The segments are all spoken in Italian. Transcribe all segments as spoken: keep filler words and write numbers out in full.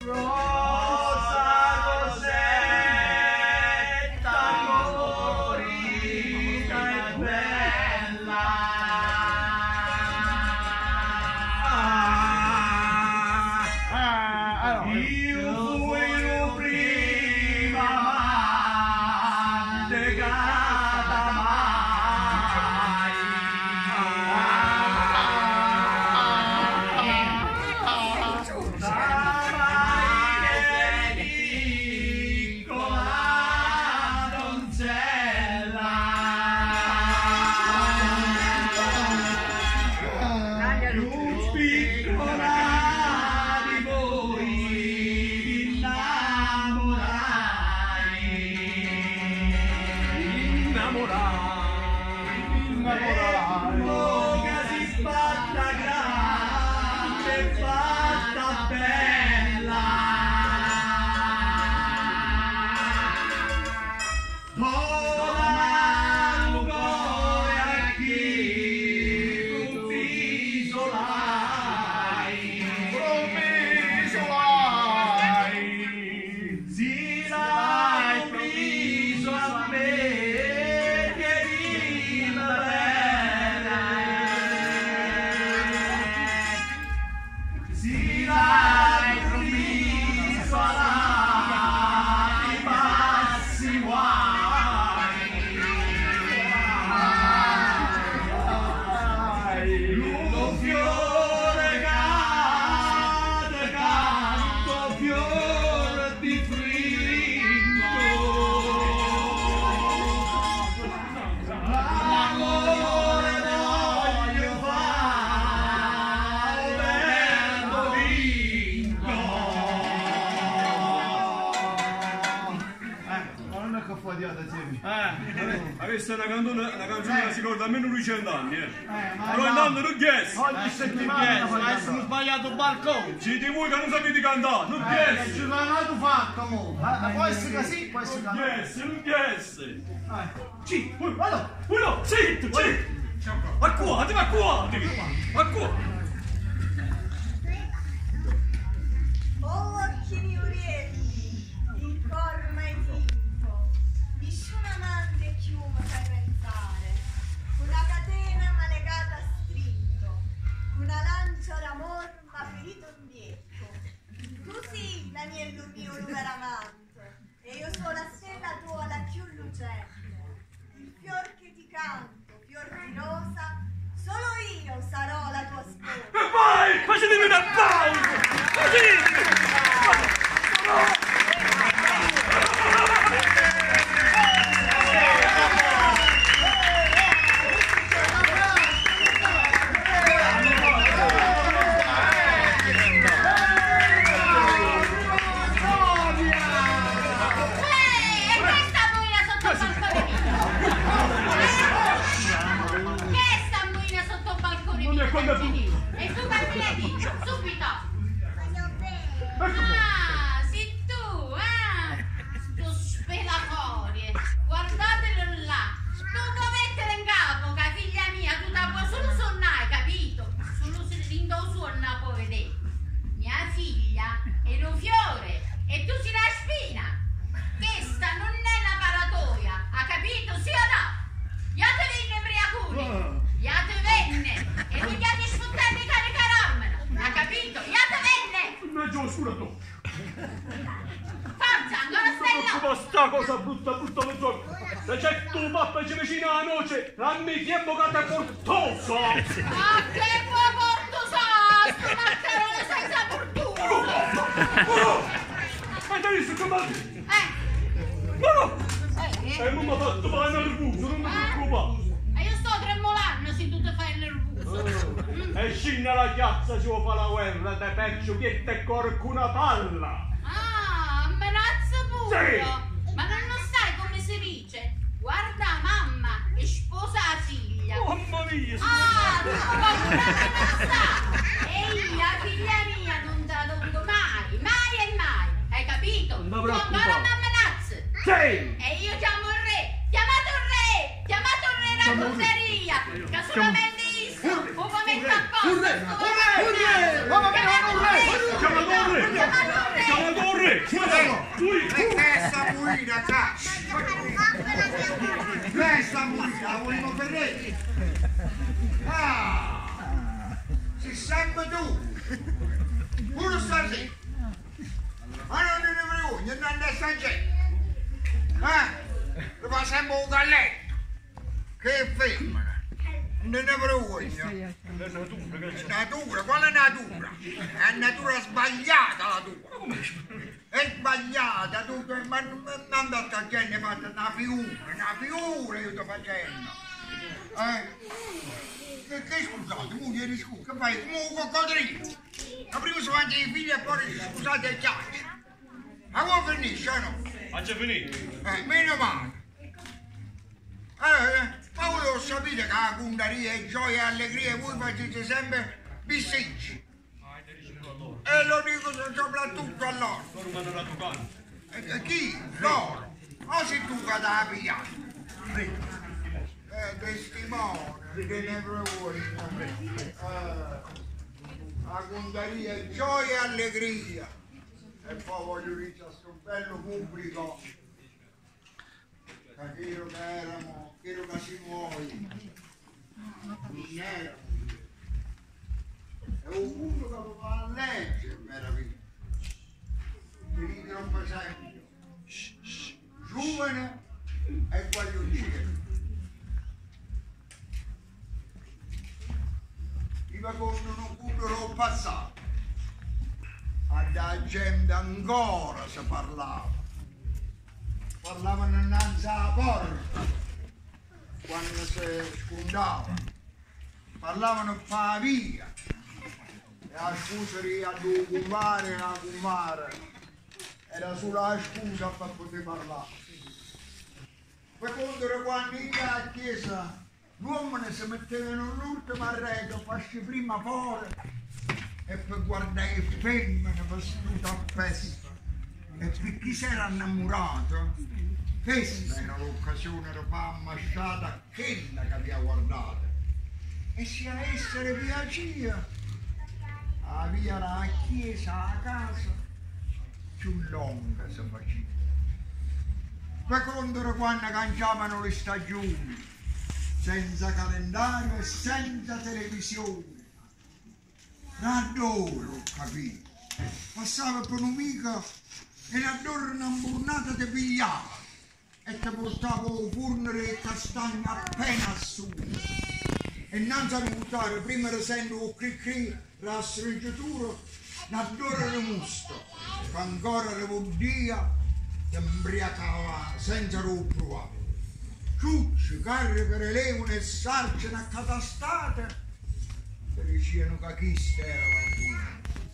Rosa Rosetta colorita e bella. Ah, ah, allora. Io fui la prima negata mai. Questa è una canzone, una canzone che si ricorda almeno duecento anni, eh. Però intanto non chiesi. Ogni settimana ma hai sbagliato il balcone. Siete voi che non sapete cantare, non chiesi. Ci l'hanno fatto, mo. Può essere così, può essere così. Non chiesi, non chiesi. Sì, vado. Uno, zitto, zitto. A qua, andiamo a qua. A qua. Oh, occhi urielli, il cor mai tinto, visce un amante chiumo da pensare, una catena ma legata a strinto, una lancia d'amor ma ferito un bietto. Tu sì, l'agnello mio vero amante, e io sono la stella tua la più lucente. Il fior che ti canto, fior di rosa, solo io sarò la tua sposa. E vai, facetevi un applauso. Così. E tu bambina di subito. Ah, sei tu, eh? Sto spelatorie. Guardatelo là. Non lo mettere in capo, che figlia mia, tu da puoi solo sonnare, capito? Solo se rindo suonna puoi vedere. Mia figlia è un fiore e tu sei la spina. Questa non è una paratoia, ha capito? Sì o no? Io te venne briacuni. Io te venne e non gli hanno sfruttato di caricarmelo, ha capito? Io te venne! Mezzo oscuro tu! Forza, ancora stai là! Ma sta cosa brutta, brutta mezzo! Se c'è tu pappa ci vicino alla noce, dammi tempo che ti portoso! Ma che vuoi portoso? Sto maccherone senza fortuna! Ma hai visto che male? Eh! No! Eh, E non mi ha fatto male nervoso, non mi preoccupare! E io sto tremolando se tu ti fai il nervoso! E scinna la piazza si vuole fare la guerra, te percio che te corco una palla! Ah, amenazza pure! Sì. Ma non lo sai come si dice? Guarda mamma e sposa la figlia! Mamma mia! Ah, tu non lo sa! E io, figlia mia, non te la dongo mai, mai e mai! Hai capito? Non mi Tu preoccupare. ancora mi amenazzi! Sì! E io chiamo il re! Chiamato il re! Chiamato il re la cozzeria! Che solamente visto! Un momento apposta! Un re! Un re! Un re! Un re! Chiamato il re! Chiamato il re! Che? Questa muina, cazzo! Questa muina, la volevo Ferretti! Ah! Si sempre tu! Pure stasera! Ma non ne vergogna, non ne sta gente! Eh? Lo fa sempre un galletto! Che femmina! Non ne vergogna! È natura, che c'è? Natura? Quale natura? È natura sbagliata la tua! È sbagliata, tu, ma non da sta gente fatta una figura, una figura io sto facendo! Eh? Che, che scusate, moglie scusa, che fai? Come un coccodrillo! Ma prima si mangia i figli e poi scusate il ghiaccio! Ma come finisce, no? Ha già finito? Eh, meno male! Allora, ma volevo sapere che la cundaria, gioia e allegria voi facete sempre bisticci. E lo dico soprattutto a loro. Loro mi hanno dato cane. E chi? Loro. O sei tu che l'hai pigliato? Eh, testimone, che ne vuoi? Eh, la cundaria, gioia e allegria. E poi voglio dire a sto bello pubblico. Quello che erano, quello che si muove, non era. È un punto che lo fa a leggere, meraviglia. Ti dico per esempio, giovane e guagliocchiere. I vagoni non curano il passato, alla gente ancora si parlava. Parlavano innanzi alla porta, quando si scondavano, parlavano per la via, e la scusa era a due compare e una compare, era solo la scusa per poter parlare. Poi quando quando in la chiesa, l'uomo si mettevano l'ultima regola, facci prima fuori, e poi guardare le femmine vestute a festa. E per chi si era innamorato, questa era l'occasione per fare ammasciata a quella che aveva guardato. E se a essere piaceva, la via la chiesa, la casa, più lunga si faceva. Poi quando quando cangiavano le stagioni, senza calendario e senza televisione, raddoro, ho capito, passava per un'amica e raddoro una burnata ti pigliava e ti portava un forno e castagna appena assunta. E non sa buttare, prima di sento un cri cri, la stringitura, raddoro di musto, che ancora le vudia, ti imbriacava senza lo provare. Ciucci, carri che relevano e sarcino a catastate, ti dicevano che chi era la tua.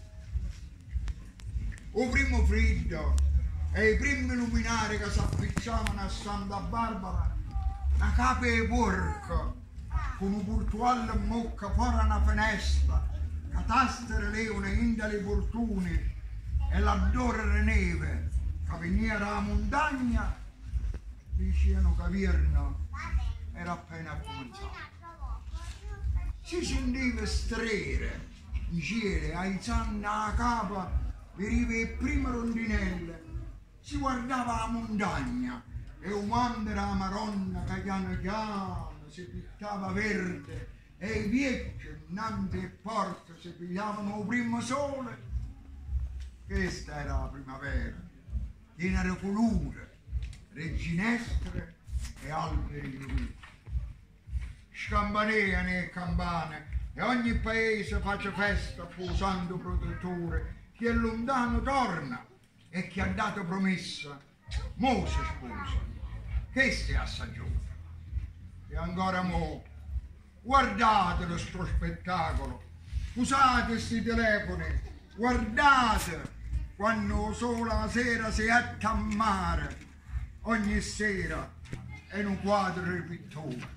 O primo freddo e i primi luminari che si appicciavano a Santa Barbara, una capa di porco con un portuale in bocca fuori una finestra, catastere leone in dalle portuni e l'adore di neve che veniva dalla montagna, dicevano che Virno era appena cominciato. Si sentiva strere in cielo, aizzando la capa, veniva il primo rondinello, si guardava la montagna e un mandera la Maronna che piano piano si pittava verde e i vecchi innanzi e porte si pigliavano il primo sole. Questa era la primavera, piena di colore, di ginestre e alberi di luce. Scampaneano le campane e ogni paese face festa fu santo protettore. Chi è lontano torna e chi ha dato promessa, mo si sposa. Questa è la stagione. E ancora mo, guardate lo sto spettacolo, usate questi telefoni, guardate quando solo la sera si è a mare, ogni sera è un quadro di pittore.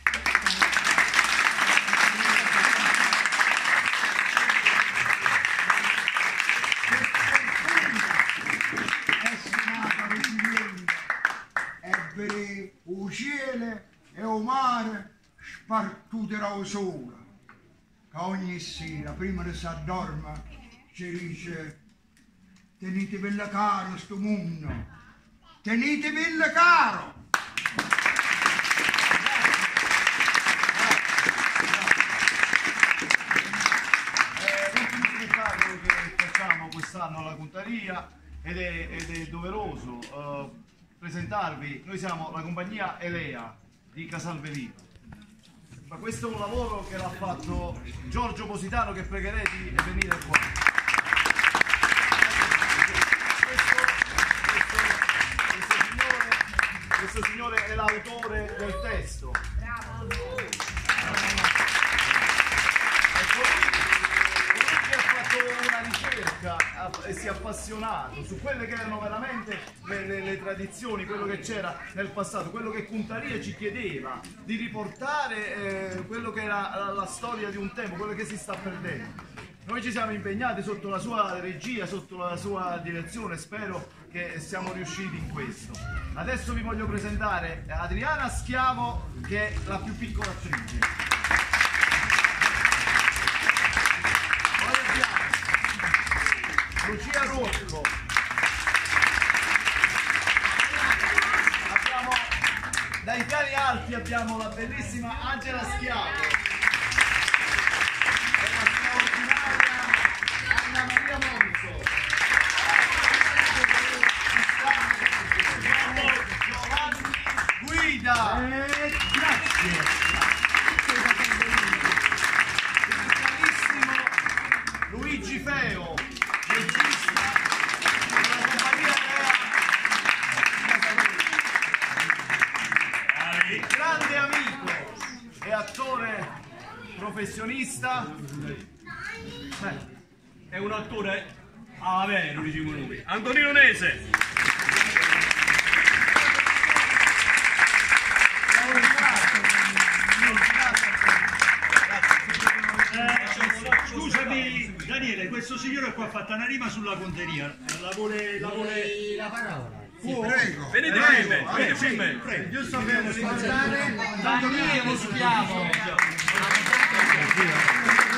Per il cielo e il mare spartuto dal sole, che ogni sera prima di si addorma ci dice tenetevela caro sto mondo, tenetevela caro. Che facciamo quest'anno alla Contaria ed è, ed è doveroso uh, presentarvi. Noi siamo la compagnia Elea di Casalverino, ma questo è un lavoro che l'ha fatto Giorgio Positano, che pregherei di venire qua. Questo, questo, questo, signore, questo signore è l'autore del testo. Una ricerca e si è appassionato su quelle che erano veramente le, le, le tradizioni, quello che c'era nel passato, quello che Contaria ci chiedeva di riportare, eh, quello che era la, la storia di un tempo, quello che si sta perdendo. Noi ci siamo impegnati sotto la sua regia, sotto la sua direzione, spero che siamo riusciti in questo. Adesso vi voglio presentare Adriana Schiavo, che è la più piccola attrice. Lucia Rocco. Abbiamo, dai piani alti abbiamo la bellissima Angela Schiavo e la straordinaria Anna Maria Monzo. Giovanni Guida. Eh, grazie. Il bravissimo Luigi Feo, grande amico e attore professionista. Eh, è un attore a bene, lo diciamo noi. Antonino Nese. Eh, scusami Daniele, questo signore qua ha fatto una rima sulla Conteria. La vuole, la vuole... la parola. Sì, prego. Venite prego, qui, venite prego, qui, prego. prego. Giusto per ascoltare Daniele Schiavo.